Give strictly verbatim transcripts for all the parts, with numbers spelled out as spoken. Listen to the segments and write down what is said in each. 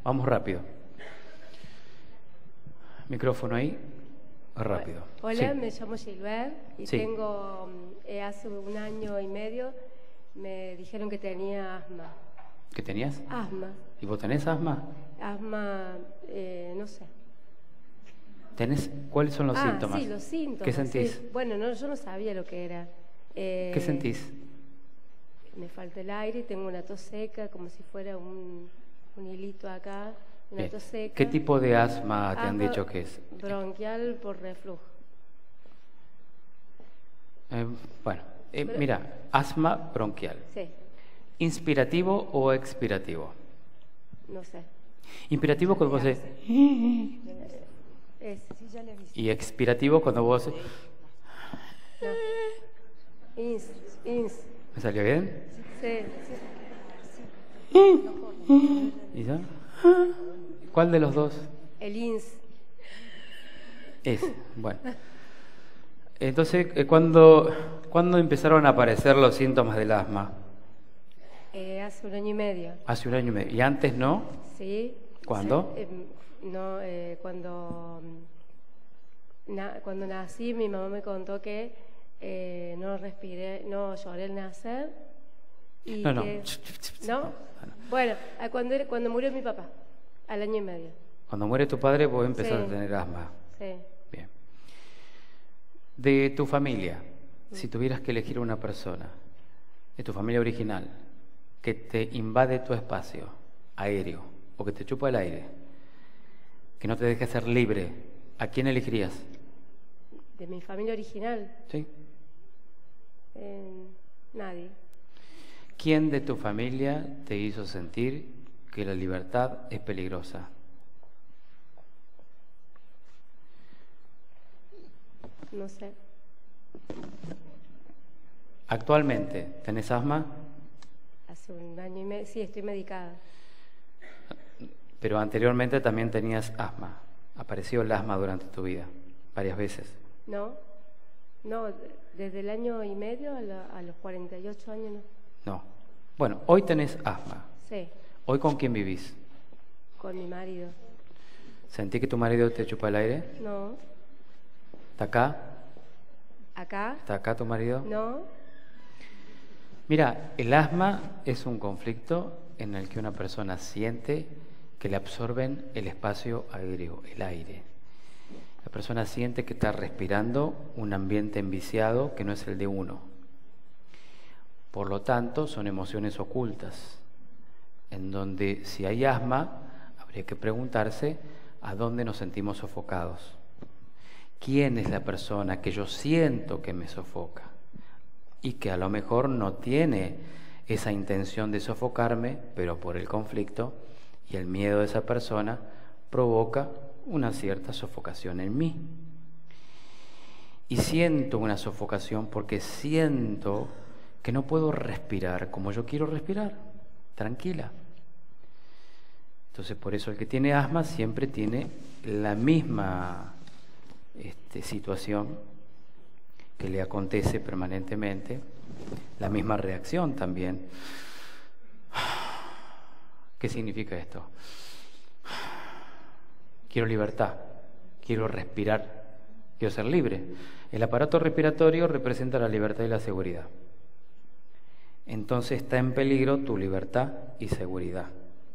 vamos rápido. Micrófono ahí, rápido. Hola, Sí. me llamo Gilbert y Sí. tengo, eh, hace un año y medio me dijeron que tenía asma. ¿Qué tenías? Asma. ¿Y vos tenés asma? Asma, eh, no sé. ¿Tenés, ¿Cuáles son los ah, síntomas? sí, los síntomas. ¿Qué sentís? Sí. Bueno, no, yo no sabía lo que era. Eh, ¿Qué sentís? Me falta el aire, tengo una tos seca, como si fuera un, un hilito acá, una Bien. tos seca. ¿Qué tipo de asma te han Asma dicho que es? bronquial por reflujo. Eh, bueno, eh, Pero- mira, asma bronquial. Sí, ¿Inspirativo o expirativo? no sé. Inspirativo cuando vos haces... Es, Y expirativo cuando vos... ins, ins. ¿Me salió bien? Sí, ¿Y ya? ¿Cuál de los dos el ins. es? Bueno. Entonces, eh, ¿cuándo, ¿cuándo empezaron a aparecer los síntomas del asma? Eh, hace un año y medio. Hace un año y medio. ¿Y antes no? ¿Sí? ¿Cuándo? Sí, eh, no, eh, cuando, mm, na- cuando nací, mi mamá me contó que eh, no respiré, no lloré al nacer. Y No, no. que- ¿No? Bueno, a cuando, era- cuando murió mi papá, al año y medio. Cuando muere tu padre, vos empezás Sí. a tener asma. Sí. Bien. De tu familia, si tuvieras que elegir una persona, de tu familia original, que te invade tu espacio aéreo o que te chupa el aire, que no te deje ser libre, ¿a quién elegirías? De mi familia original, ¿Sí? eh, nadie. ¿Quién de tu familia te hizo sentir que la libertad es peligrosa? No sé. Actualmente, ¿tenés asma? Hace un año y medio, sí, estoy medicada. Pero anteriormente también tenías asma. Apareció el asma durante tu vida, varias veces. ¿No? No, desde el año y medio a, la- a los cuarenta y ocho años no. No. Bueno, hoy tenés asma. Sí, ¿Hoy con quién vivís? con mi marido. ¿Sentí que tu marido te chupa el aire? No. ¿Está acá? ¿Acá? ¿Está acá tu marido? No. Mira, el asma es un conflicto en el que una persona siente que le absorben el espacio aéreo, el aire. La persona siente que está respirando un ambiente enviciado que no es el de uno. Por lo tanto, son emociones ocultas, en donde si hay asma, habría que preguntarse a dónde nos sentimos sofocados. ¿Quién es la persona que yo siento que me sofoca? Y que a lo mejor no tiene esa intención de sofocarme, pero por el conflicto y el miedo de esa persona provoca una cierta sofocación en mí. Y siento una sofocación porque siento que no puedo respirar como yo quiero respirar, tranquila. Entonces, por eso el que tiene asma siempre tiene la misma este, situación que le acontece permanentemente, la misma reacción también. ¿Qué significa esto? Quiero libertad, quiero respirar, quiero ser libre. El aparato respiratorio representa la libertad y la seguridad. Entonces está en peligro tu libertad y seguridad.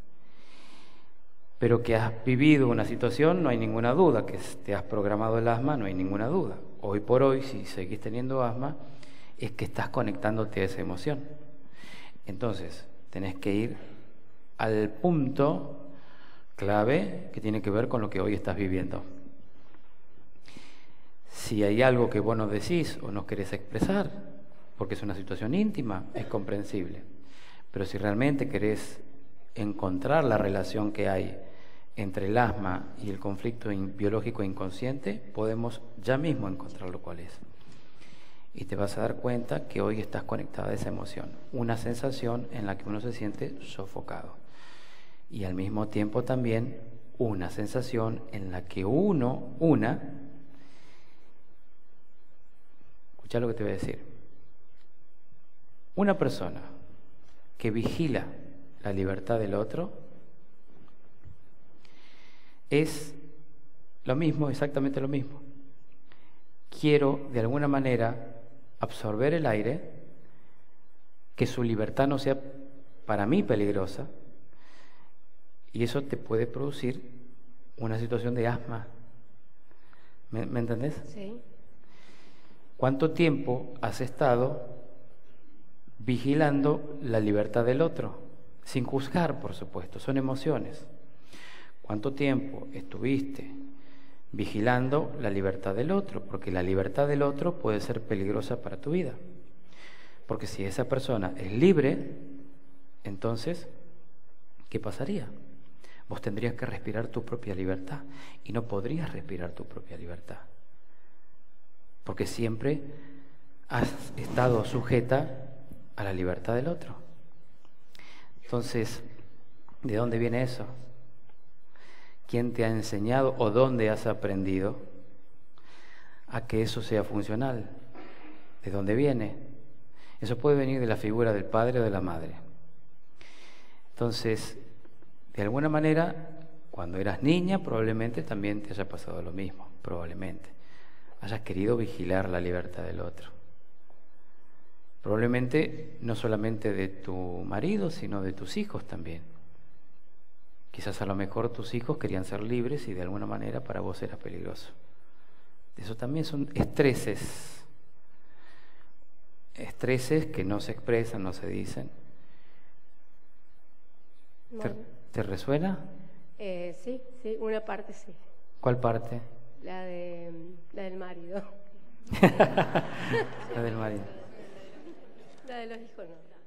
Pero que has vivido una situación, no hay ninguna duda, que te has programado el asma, no hay ninguna duda. Hoy por hoy, si seguís teniendo asma, es que estás conectándote a esa emoción. Entonces, tenés que ir al punto clave que tiene que ver con lo que hoy estás viviendo. Si hay algo que vos no decís o no querés expresar, porque es una situación íntima, es comprensible. Pero si realmente querés encontrar la relación que hay entre el asma y el conflicto biológico inconsciente, podemos ya mismo encontrar lo cual es. Y te vas a dar cuenta que hoy estás conectada a esa emoción, una sensación en la que uno se siente sofocado. Y al mismo tiempo también una sensación en la que uno, una, escucha lo que te voy a decir, una persona que vigila la libertad del otro es lo mismo, exactamente lo mismo. Quiero de alguna manera absorber el aire, que su libertad no sea para mí peligrosa, y eso te puede producir una situación de asma. ¿Me, ¿me entendés? Sí. ¿Cuánto tiempo has estado vigilando la libertad del otro? Sin juzgar, por supuesto, son emociones. ¿Cuánto tiempo estuviste vigilando la libertad del otro? Porque la libertad del otro puede ser peligrosa para tu vida. Porque si esa persona es libre, entonces, ¿qué pasaría? Vos tendrías que respirar tu propia libertad y no podrías respirar tu propia libertad. Porque siempre has estado sujeta a la libertad del otro. Entonces, ¿de dónde viene eso? ¿Quién te ha enseñado o dónde has aprendido a que eso sea funcional? ¿De dónde viene? Eso puede venir de la figura del padre o de la madre. Entonces, de alguna manera, cuando eras niña, probablemente también te haya pasado lo mismo, probablemente. Hayas querido vigilar la libertad del otro. Probablemente no solamente de tu marido, sino de tus hijos también. Quizás a lo mejor tus hijos querían ser libres y de alguna manera para vos era peligroso. Eso también son estreses. Estreses que no se expresan, no se dicen. Bueno. ¿Te, ¿Te resuena? Eh, sí, sí, una parte sí. ¿Cuál parte? La de la del marido. La del marido. La de los hijos no.